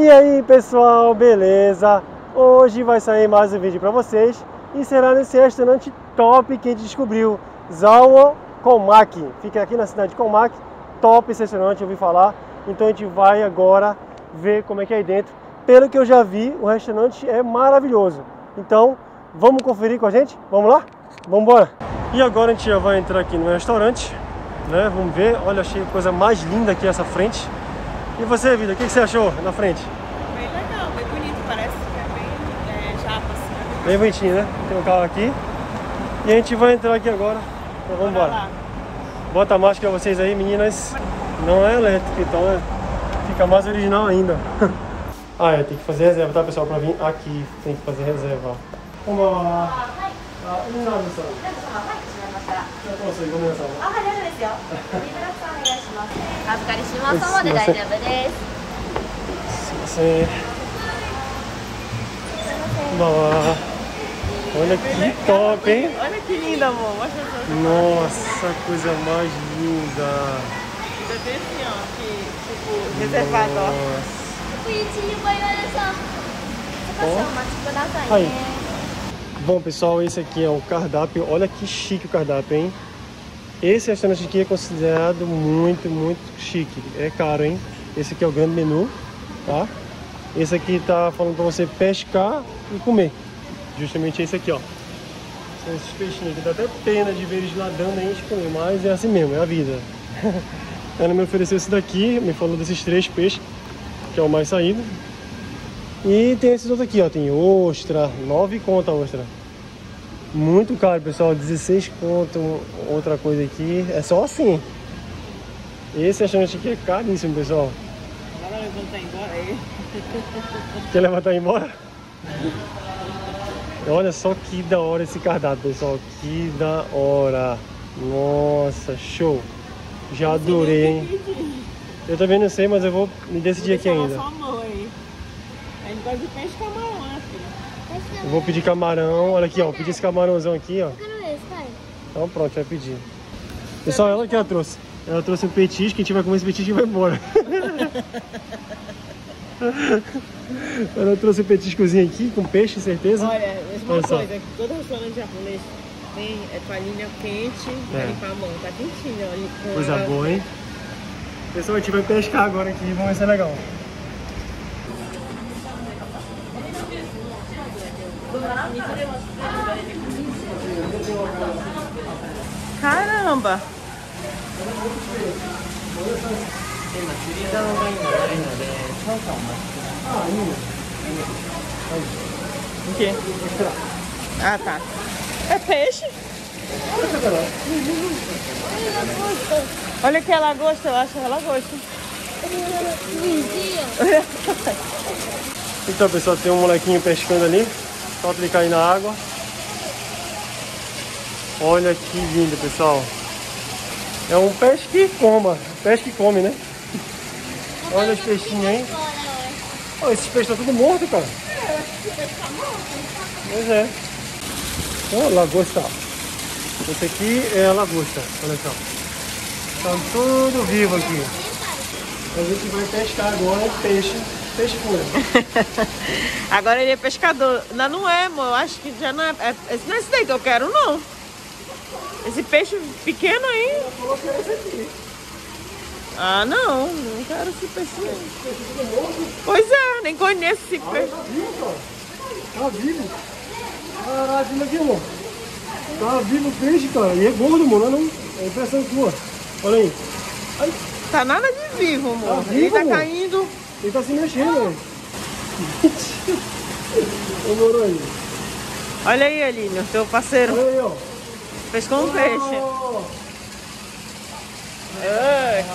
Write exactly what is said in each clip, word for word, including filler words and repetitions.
E aí pessoal, beleza? Hoje vai sair mais um vídeo para vocês e será nesse restaurante top que a gente descobriu, Zawa Komaki. Fica aqui na cidade de Komaki, top esse restaurante, eu ouvi falar. Então a gente vai agora ver como é que é aí dentro. Pelo que eu já vi, o restaurante é maravilhoso. Então vamos conferir com a gente? Vamos lá? Vamos embora! E agora a gente já vai entrar aqui no restaurante, né? Vamos ver, olha, achei a coisa mais linda aqui essa frente. E você, Vida, o que você achou na frente? Bem legal, bem bonito, parece que é bem é, japa, assim. Bem bonitinho, né? Tem um carro aqui. E a gente vai entrar aqui agora. Então vamos embora. Bota a máscara pra vocês aí, meninas. Não é elétrica, então é... fica mais original ainda. Ah, é, tem que fazer reserva, tá, pessoal? Pra vir aqui, tem que fazer reserva. Vamos lá. Ah, não, não, pessoal. Olha que top, hein? Olha que linda, amor. Nossa, coisa mais linda. Ainda tem assim, ó, que, tipo, reservado, ó. Aí. Bom, pessoal, esse aqui é o cardápio. Olha que chique o cardápio, hein? Esse restaurante aqui é considerado muito, muito chique. É caro, hein? Esse aqui é o grande menu, tá? Esse aqui tá falando pra você pescar e comer. Justamente esse aqui, ó. São esses peixinhos aqui. Dá até pena de ver eles nadando aí e comer, mas é assim mesmo, é a vida. Ela me ofereceu esse daqui, me falou desses três peixes, que é o mais saído. E tem esses outros aqui, ó. Tem ostra, nove conto a ostra. Muito caro, pessoal, dezesseis conto. Outra coisa aqui, é só assim. Esse restaurante aqui é caríssimo, pessoal. Agora levantar embora aí. Quer levantar e ir embora? Olha só que da hora esse cardápio, pessoal. Que da hora. Nossa, show. Já adorei, hein? Eu também não sei, mas eu vou me decidir aqui ainda. A gente gosta de peixe e camarão, né, filho? Eu vou pedir camarão. Olha aqui, ó. Pedir esse camarãozão aqui, ó. Eu quero esse, pai. Então pronto, vai pedir. Pessoal, ela que ela trouxe. Ela trouxe um petisco, a gente vai comer esse petisco e vai embora. Ela trouxe um petiscozinho aqui com peixe, certeza. Olha, mesma Olha só. coisa, todo restaurante japonês tem é, toalhinha quente pra É. limpar a mão. Tá quentinho, ó. Coisa água. boa, hein? Pessoal, a gente vai pescar agora aqui, vamos ver se é legal. Caramba! O quê? Ah, tá. É peixe? Olha que é lagosta, eu acho, é lagosta. Então, pessoal, tem um molequinho pescando ali. Só aplicar aí na água. Olha que lindo, pessoal. É um peixe que coma. Peixe que come, né? Olha os peixinhos aí. Oh, esses peixes estão tudo mortos, cara. Pois é. Oh, lagosta. Esse aqui é a lagosta. Olha só. Tá tudo vivo aqui. A gente vai pescar agora peixe. Peixe puro. Agora ele é pescador. Não, não é, amor. Eu acho que já não é. é esse não é esse daí que eu quero, não. Esse peixe pequeno aí. Ah, não. Não quero esse peixe. Pois é, nem conheço esse peixe. Tá vivo, cara. Tá vivo. Caralho, olha aqui, amor. Tá vivo o peixe, cara. E é gordo, mano. Não é impressão tua. Olha aí. Ai. Tá nada de vivo, amor. Tá vivo, ele tá amor. caindo. Ele tá se mexendo, velho. Demorou aí. Olha aí, Aline, o teu parceiro. Olha aí, ó. Pescou um peixe. Oh. Ai.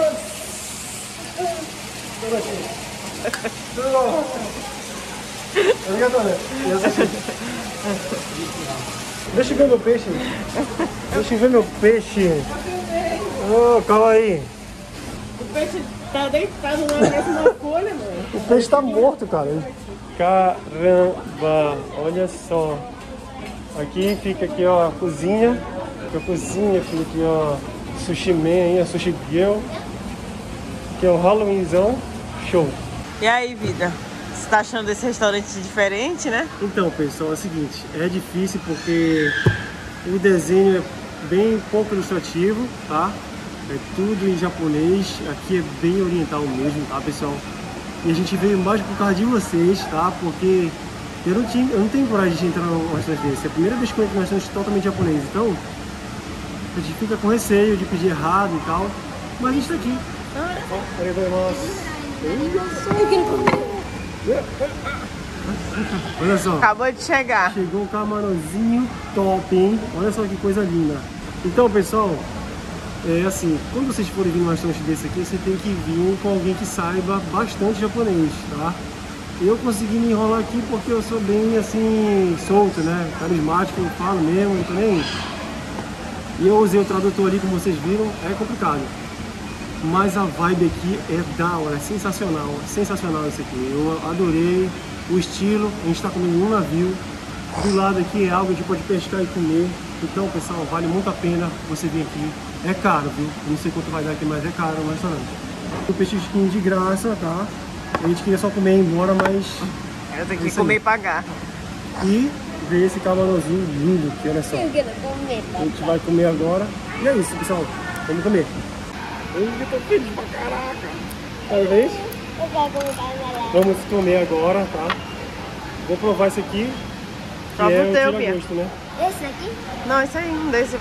Deixa eu ver meu peixe. Deixa eu ver meu peixe. Oh, calma aí. O peixe tá deitado na mesma folha, mano. O peixe tá morto, cara. Caramba, olha só. Aqui fica aqui, ó, a cozinha. Fica a cozinha, fica aqui, ó, sushi man, aí, a sushi girl. Aqui é o Halloweenzão. Show. E aí, vida? Você tá achando esse restaurante diferente, né? Então, pessoal, é o seguinte, é difícil porque o desenho é bem pouco ilustrativo, tá? É tudo em japonês, aqui é bem oriental mesmo, tá, pessoal? E a gente veio mais por causa de vocês, tá? Porque eu não, tinha, eu não tenho coragem de entrar num restaurante desse. É a primeira vez que eu entro num restaurante totalmente japonês, então a gente fica com receio de pedir errado e tal, mas a gente tá aqui. Olha só. Acabou de chegar. Chegou um camarãozinho top, hein? Olha só que coisa linda. Então, pessoal, é assim, quando vocês forem vir num restaurante desse aqui, você tem que vir com alguém que saiba bastante japonês, tá? Eu consegui me enrolar aqui porque eu sou bem, assim, solto, né? Carismático, eu falo mesmo, não tô nem aí. E eu usei o tradutor ali, como vocês viram, é complicado. Mas a vibe aqui é da hora, é sensacional, sensacional isso aqui. Eu adorei o estilo, a gente está comendo num navio. Do lado aqui é algo que a gente pode pescar e comer. Então, pessoal, vale muito a pena você vir aqui. É caro, viu? Eu não sei quanto vai dar aqui, mas é caro no restaurante. O peixinho de graça, tá? A gente queria só comer e ir embora, mas... Eu tenho que comer e pagar. E ver esse camarãozinho lindo aqui, olha só. Eu quero comer, A gente vai comer agora. E é isso, pessoal. Vamos comer. Eu tô feliz pra caraca. Talvez. Eu quero comer galera. Vamos comer agora, tá? Vou provar isso aqui. Que Prova é o um teu, Bia. tira-gosto, né? Esse aqui? Não, isso aí, um desse.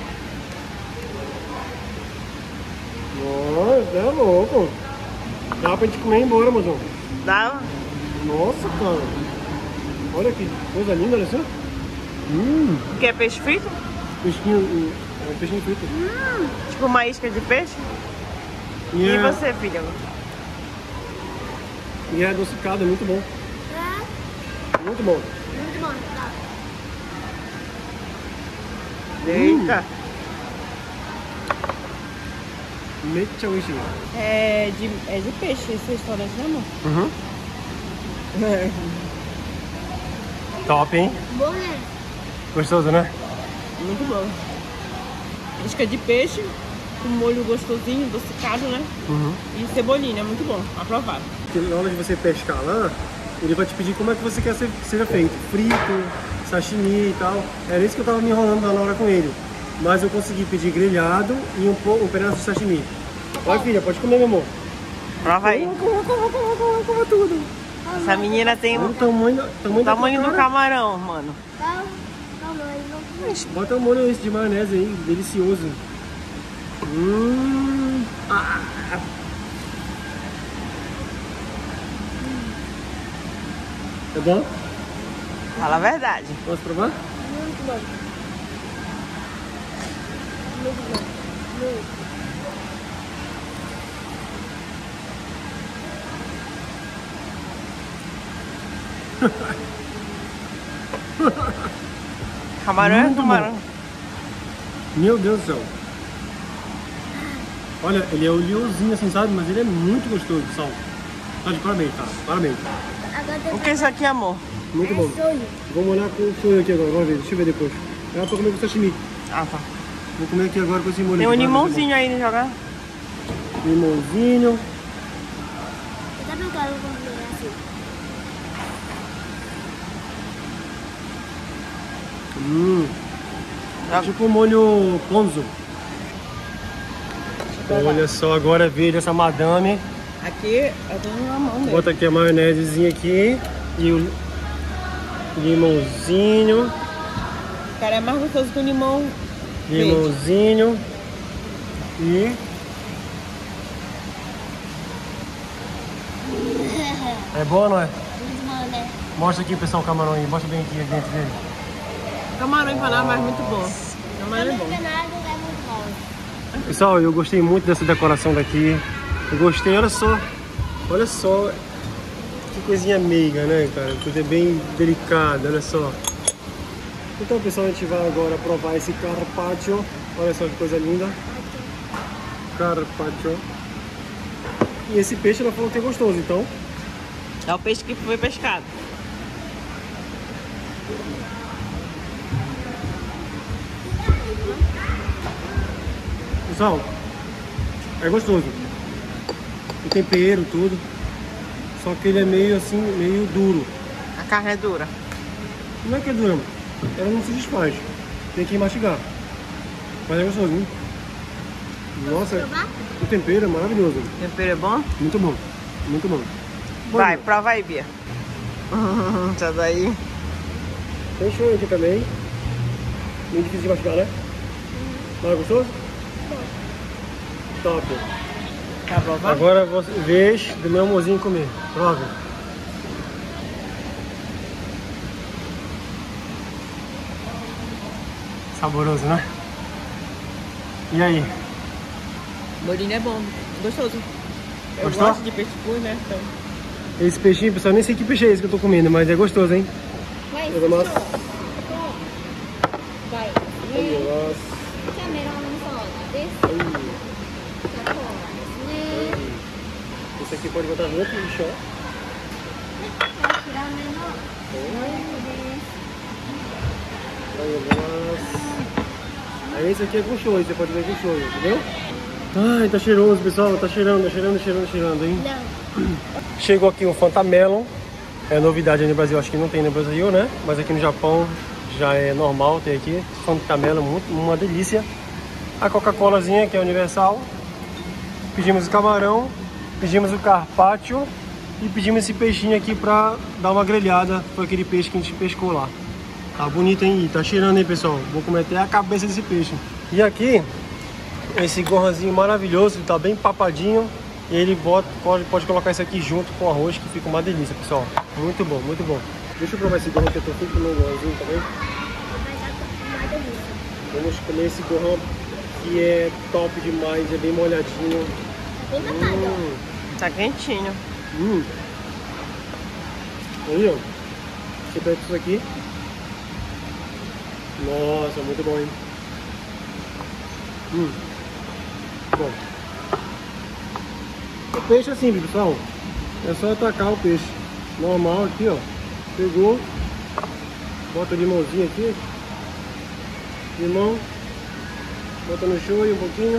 Nossa, é louco. Dá pra gente comer e ir embora, mozão. Dá? Nossa, cara. Olha que coisa linda, olha só. Hum, Quer peixe frito? peixinho, é, peixinho frito. Tipo uma isca de peixe? E, E é, você, filha? e é adocicado, é muito bom. É. Muito bom. Muito bom, tá? Eita. Mecha uishi. É de, é de peixe esse restaurante, né, amor? Uhum. Top, hein? Bom, né? Gostoso, né? Muito bom. Isca de peixe, com molho gostosinho, adocicado, né? Uhum. E cebolinha, é muito bom. Aprovado. Porque na hora de você pescar lá, ele vai te pedir como é que você quer ser, seja feito. Frito, sashimi e tal. Era isso que eu tava me enrolando lá na hora com ele. Mas eu consegui pedir grelhado e um, pouco, um pedaço de sashimi. Olha, filha, pode comer, meu amor. Prova aí. Coma, coma, coma, coma, coma, coma tudo. Essa menina tem Olha o o tamanho, tamanho, da tamanho tua do cara. camarão, mano. Tá, tamanho. Bota o molho esse de maionese aí, delicioso. Hum. Ah. É bom? Fala a verdade. Posso provar? Muito bom. Muito bom. Muito. Camarão é Muito camarão. bom. Meu Deus do céu. Olha, ele é oleosinho assim, sabe? Mas ele é muito gostoso, pessoal. Tá de parabéns, tá? Parabéns. Agora tem O que é isso aqui, amor? Muito bom. sonho. Vou molhar com o sonho aqui agora, vamos ver. Deixa eu ver depois. Ela pra comer com sashimi. Ah, tá. Vou comer aqui agora com esse molho. Tem um aqui, vai ver se é limãozinho aí de jogar. bom. Limãozinho. Eu também quero comer assim. Hum. Joga. Tipo molho ponzo. Olha só, agora veio essa madame. Aqui eu tô na mão dele. Bota aqui a maionesezinha aqui. E o limãozinho. Cara, é mais gostoso que o limão verde. Limãozinho. E... É bom, não é? Muito bom, né? Mostra aqui, pessoal, o camarão aí. Mostra bem aqui dentro dele. Camarão empanado, mas muito bom. Camarão é bom. Camarão empanado é muito bom. Pessoal, eu gostei muito dessa decoração daqui. Eu gostei, olha só. Olha só. Que coisinha meiga, né, cara? Coisa bem delicada, olha só. Então, pessoal, a gente vai agora provar esse carpaccio. Olha só que coisa linda. Carpaccio. E esse peixe ela falou que é gostoso, então. É o peixe que foi pescado. Pessoal, é gostoso. O tempero, tudo. Só que ele é meio assim, meio duro. A carne é dura. Não é que é dura, ela não se desfaz. Tem que mastigar. Mas é gostoso, hein? Nossa, o tempero é maravilhoso. O tempero é bom? Muito bom, muito bom. Vai, prova aí, Bia. Essa daí. Tem show aqui também. Meio difícil de mastigar, né? Mas é gostoso? Top. Tá bom, vamos? Agora você vez do meu amorzinho comer. Prova. Saboroso, né? E aí? O molhinho é bom, gostoso. Eu Gostou? gosto de peixe cru, né? Então... Esse peixinho, pessoal, nem sei que peixe é esse que eu tô comendo, mas é gostoso, hein? Vai, Coisa massa. vai. Ai, nossa. Esse aqui pode botar roupa no chão. Aí esse aqui é com shoyu, você pode ver com shoyu, entendeu? Ai, tá cheiroso, pessoal, tá cheirando, tá cheirando, cheirando, cheirando, hein? Chegou aqui um Fantamelon, é novidade aí no Brasil, acho que não tem no Brasil, né? Mas aqui no Japão já é normal ter aqui, Fantamelon, muito, uma delícia. A Coca-Colazinha, que é universal. Pedimos o camarão, pedimos o carpaccio e pedimos esse peixinho aqui pra dar uma grelhada. Foi aquele peixe que a gente pescou lá. Tá bonito, hein? E tá cheirando, hein, pessoal? Vou comer até a cabeça desse peixe. E aqui, esse gohanzinho maravilhoso, tá bem papadinho. E ele bota, pode, pode colocar isso aqui junto com o arroz, que fica uma delícia, pessoal. Muito bom, muito bom. Deixa eu provar esse gohan que eu tô sempre comendo gohanzinho também. Vamos comer esse gohan que é top demais, é bem molhadinho. Hum. Tá quentinho. Hum. Aí, ó. Você pega isso aqui. Nossa, muito bom, hein? Hum. Bom. O peixe é simples, pessoal. É só atacar o peixe. Normal aqui, ó. Pegou. Bota o limãozinho aqui. Limão. Bota no shoyu um pouquinho.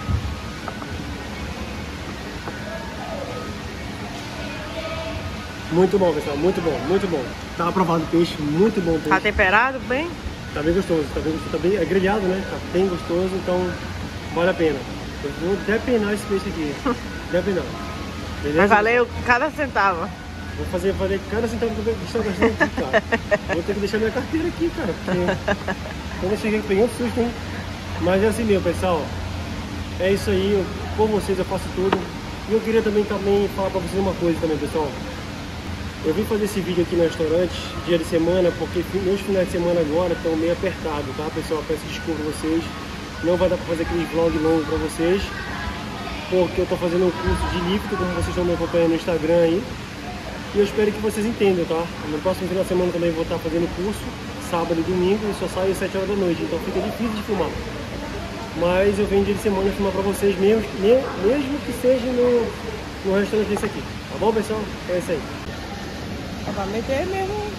Muito bom, pessoal, muito bom, muito bom. Tá aprovado o peixe, muito bom o peixe. Tá temperado bem? Tá bem gostoso, tá bem gostoso, tá bem, é grelhado, né? Tá bem gostoso, então vale a pena. Eu vou depenar esse peixe aqui, depenar. Beleza? Mas valeu cada centavo. Vou fazer, fazer cada centavo que eu estou gastando aqui, cara. Vou ter que deixar minha carteira aqui, cara, porque quando eu cheguei eu peguei um susto, hein? Mas é assim mesmo, pessoal. É isso aí, eu, por vocês eu faço tudo. E eu queria também, também falar pra vocês uma coisa também, pessoal. Eu vim fazer esse vídeo aqui no restaurante, dia de semana, porque meus finais de semana agora estão meio apertados, tá, pessoal? Peço desculpa a vocês. Não vai dar pra fazer aquele vlog longo pra vocês, porque eu tô fazendo um curso de líquido, como vocês estão me acompanhando no Instagram aí. E eu espero que vocês entendam, tá? No próximo final de semana também vou estar fazendo curso, sábado e domingo, e só sai às sete horas da noite, então fica difícil de filmar. Mas eu venho dia de semana filmar pra vocês mesmo, mesmo que seja no, no restaurante desse aqui. Tá bom, pessoal? É isso aí. É pra meter mesmo.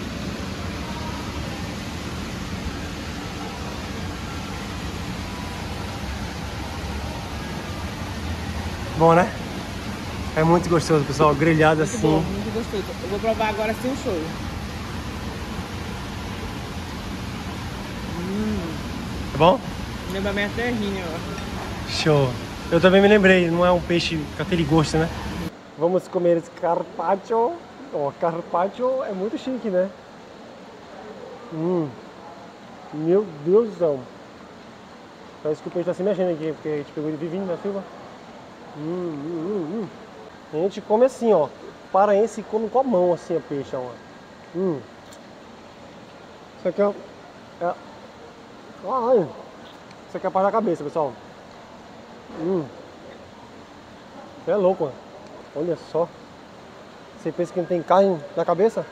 Bom, né? É muito gostoso, pessoal. Grelhado Muito assim. bom, muito gostoso. Eu vou provar agora sem o shoyu. Hum, Tá bom? lembra minha terrinha, ó. Show. Eu também me lembrei, não é um peixe com aquele gosto, né? Vamos comer esse carpaccio. Ó, carpaccio é muito chique, né? Hum. Meu Deus do céu. Parece que o peixe tá se mexendo aqui, porque a gente pegou ele vivinho na chuva. Hum, hum, hum, hum. A gente come assim, ó. Paraense come com a mão assim o peixe, ó. Hum. Isso aqui é... é... Ai. Isso aqui é a parte da cabeça, pessoal. Hum. É louco, mano. Olha só. Você pensa que não tem carne na cabeça?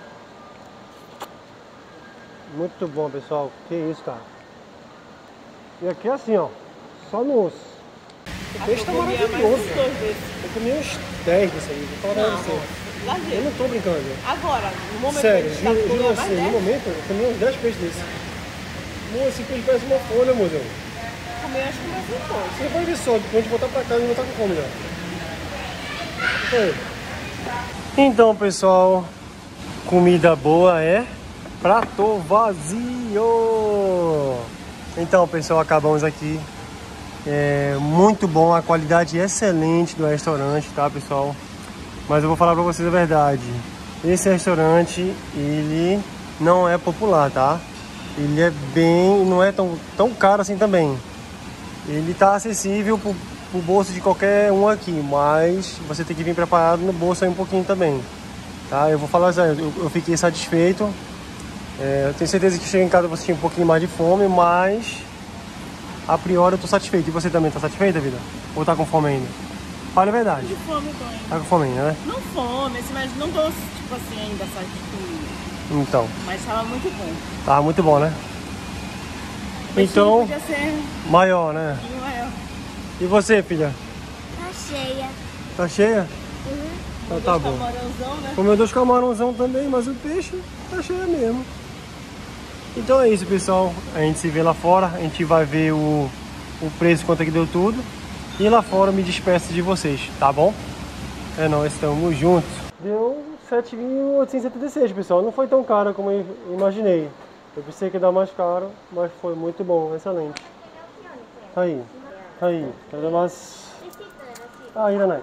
Muito bom, pessoal. Que isso, cara. E aqui é assim, ó. Só no osso. O peixe tá maravilhoso. Eu comi uns dez desse aí. Vou falar pra você. Eu não tô brincando. Agora, no momento Sério, que a gente tá juro, juro comendo, você, mais no dez. momento eu comi uns dez peixes desses. Moço, esse peixe parece uma folha, moço. Comer, acho que mais um pouco. Você vai ver só, depois de botar pra casa e não tá com fome já. Isso aí. Então, pessoal, comida boa é prato vazio. Então, pessoal, acabamos aqui. É muito bom, a qualidade excelente do restaurante, tá, pessoal? Mas eu vou falar pra vocês a verdade. Esse restaurante, ele não é popular, tá? Ele é bem, não é tão, tão caro assim também. Ele tá acessível pro, pro bolso de qualquer um aqui, mas você tem que vir preparado no bolso aí um pouquinho também, tá? Eu vou falar assim, eu, eu fiquei satisfeito. É, eu tenho certeza que chega em casa você tinha um pouquinho mais de fome, mas a priori eu tô satisfeito. E você também tá satisfeita, vida? Ou tá com fome ainda? Fala a verdade. De fome, tô ainda. Tá com fome ainda, né? Não fome, mas não tô, tipo assim, ainda, sabe? Tipo, então. mas tava muito bom. Tava muito bom, né? Então, podia ser maior, né? maior. E você, filha? Tá cheia. Tá cheia? Uhum. Então tá bom. Camarãozão, né? Comeu dois camarãozão também, mas o peixe tá cheio mesmo. Então é isso, pessoal. A gente se vê lá fora. A gente vai ver o, o preço, quanto é que deu tudo. E lá fora eu me despeço de vocês, tá bom? É nóis, estamos juntos. Deu sete mil oitocentos e setenta e seis, pessoal. Não foi tão caro como eu imaginei. Eu pensei que ia dar mais caro, mas foi muito bom, excelente. Aí, aí, cadê mais? Ah, Iranai.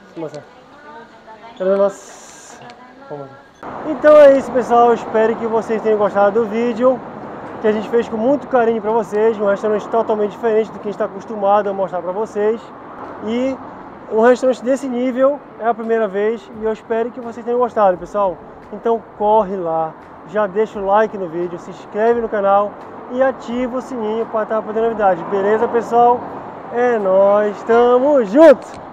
Cadê mais? Então é isso, pessoal. Espero que vocês tenham gostado do vídeo, que a gente fez com muito carinho para vocês. Um restaurante totalmente diferente do que a gente está acostumado a mostrar para vocês. E um restaurante desse nível é a primeira vez e eu espero que vocês tenham gostado, pessoal. Então corre lá, já deixa o like no vídeo, se inscreve no canal e ativa o sininho para estar podendo novidade. Beleza, pessoal? É nóis, tamo junto!